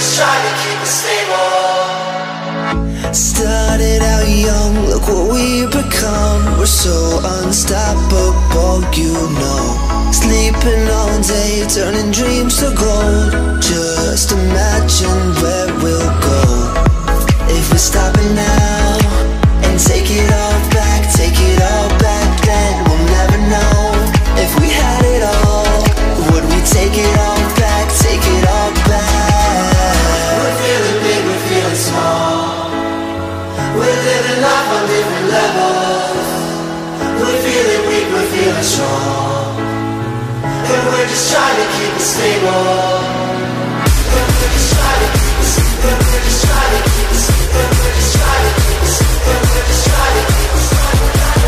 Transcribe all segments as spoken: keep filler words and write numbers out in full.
just trying to keep it stable. Started out young, look what we've become. We're so unstoppable, you know. Sleeping all day, turning dreams to gold. Just imagine where we'll go if we stop it now and take it all back, take it all back. Then we'll never know if we had it all. Would we take it all back, take it all back? We're feeling big, we're feeling small. We're living life on different levels. We're feeling weak, we're feeling strong. And we're just trying to keep it stable. And we're just trying to keep it stable. And we're just trying to keep it stable. And we're just trying to keep it stable. And we're just trying to keep it stable.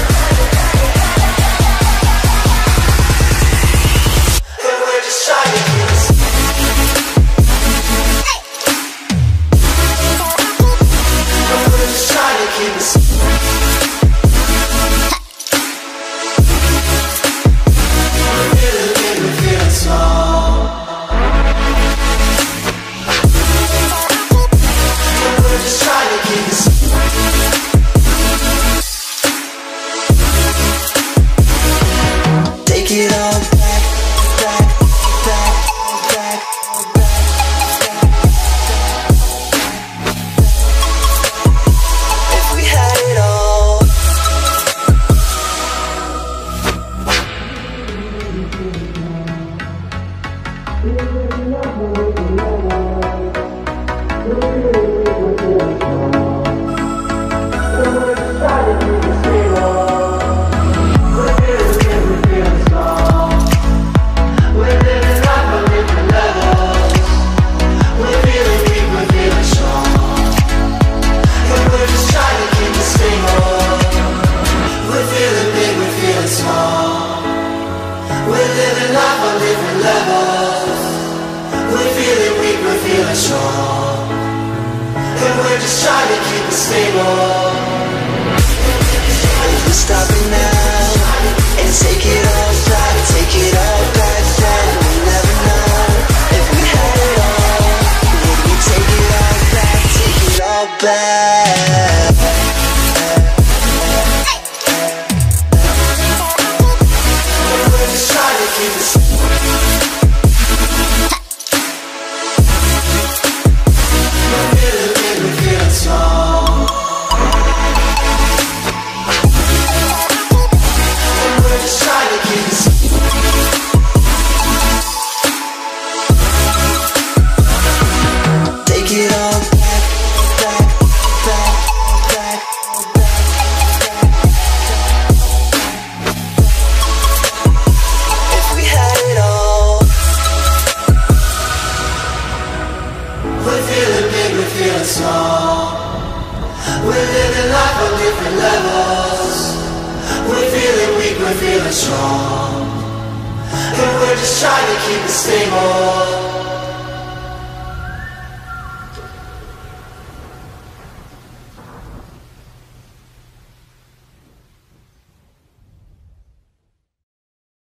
And we're just trying to keep it stable. And we're just trying to keep it stable. Take it all back, back, back, back, back. If we had it all. We're living life on different levels. We're feeling weak, we're feeling strong. And we're just trying to keep it stable. If we stop it now and take it all back, take it all back, then we'll never know if we had it all. Would we take it all back, take it all back? Keep it stable. We're feeling big, we're feeling small. And we're just trying to keep it stable. Take it all back, back, back, back, back. If we had it all. We're feeling big, we're feeling small. We're living life on different levels. We're feeling weak, we're feeling strong. And we're just trying to keep it stable.